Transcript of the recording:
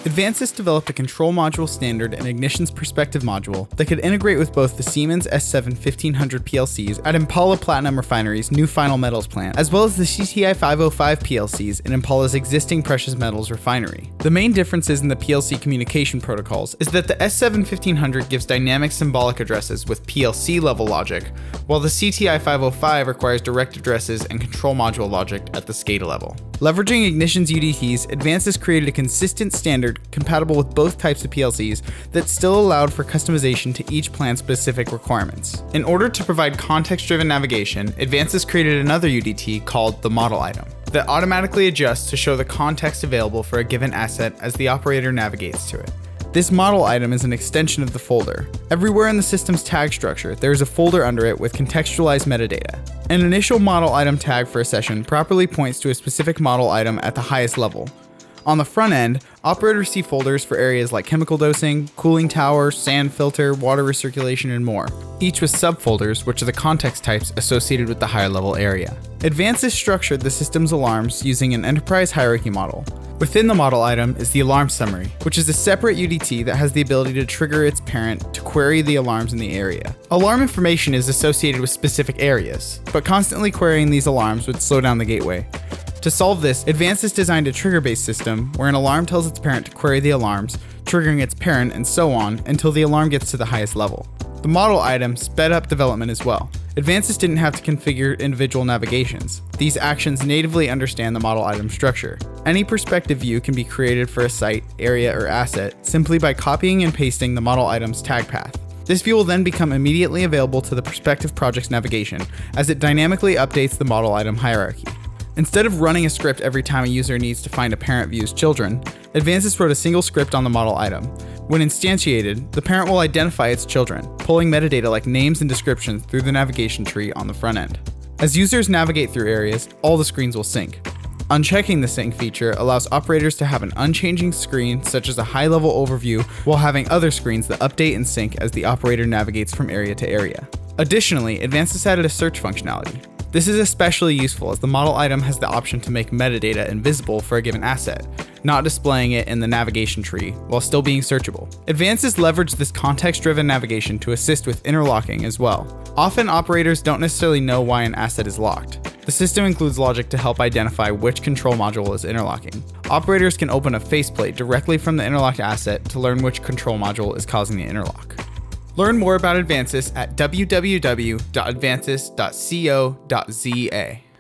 Advansys developed a control module standard and ignitions perspective module that could integrate with both the Siemens S7-1500 PLCs at Impala Platinum Refineries' new final metals plant, as well as the CTI-505 PLCs in Impala's existing precious metals refinery. The main differences in the PLC communication protocols is that the S7-1500 gives dynamic symbolic addresses with PLC-level logic, while the CTI-505 requires direct addresses and control module logic at the SCADA level. Leveraging Ignition's UDTs, Advansys created a consistent standard compatible with both types of PLCs that still allowed for customization to each plant's specific requirements. In order to provide context-driven navigation, Advansys created another UDT called the model item that automatically adjusts to show the context available for a given asset as the operator navigates to it. This model item is an extension of the folder. Everywhere in the system's tag structure, there is a folder under it with contextualized metadata. An initial model item tag for a session properly points to a specific model item at the highest level. On the front end, operators see folders for areas like chemical dosing, cooling tower, sand filter, water recirculation, and more, each with subfolders which are the context types associated with the higher level area. Advansys structured the system's alarms using an enterprise hierarchy model. Within the model item is the alarm summary, which is a separate UDT that has the ability to trigger its parent to query the alarms in the area. Alarm information is associated with specific areas, but constantly querying these alarms would slow down the gateway. To solve this, Advansys designed a trigger-based system where an alarm tells its parent to query the alarms, triggering its parent, and so on until the alarm gets to the highest level. The model item sped up development as well. Advansys didn't have to configure individual navigations. These actions natively understand the model item structure. Any perspective view can be created for a site, area, or asset simply by copying and pasting the model item's tag path. This view will then become immediately available to the prospective project's navigation as it dynamically updates the model item hierarchy. Instead of running a script every time a user needs to find a parent view's children, Advansys wrote a single script on the model item. When instantiated, the parent will identify its children, pulling metadata like names and descriptions through the navigation tree on the front end. As users navigate through areas, all the screens will sync. Unchecking the sync feature allows operators to have an unchanging screen such as a high-level overview while having other screens that update and sync as the operator navigates from area to area. Additionally, Advansys added a search functionality. This is especially useful as the model item has the option to make metadata invisible for a given asset, not displaying it in the navigation tree while still being searchable. Advansys leveraged this context-driven navigation to assist with interlocking as well. Often operators don't necessarily know why an asset is locked. The system includes logic to help identify which control module is interlocking. Operators can open a faceplate directly from the interlocked asset to learn which control module is causing the interlock. Learn more about Advansys at www.advansys.co.za.